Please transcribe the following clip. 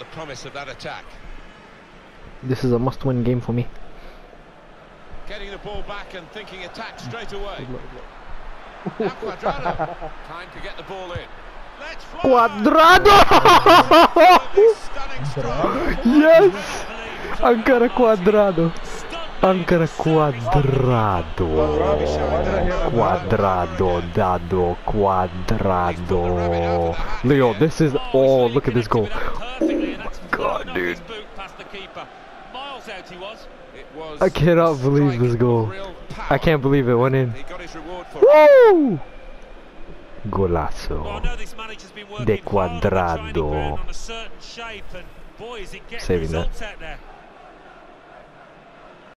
promise of that attack. This is a must-win game for me. Getting the ball back and thinking attack straight away. Now Cuadrado. Time to get the ball in. Let's fly. Cuadrado! Stunning strike. Yes! Ancora Cuadrado. Ancora Cuadrado. Cuadrado, Dado, Cuadrado. Leo, this is... Oh, look at this goal. Oh my god, dude. I cannot believe this goal. I can't believe it went in. Woo! Golazo de Cuadrado. Saving that.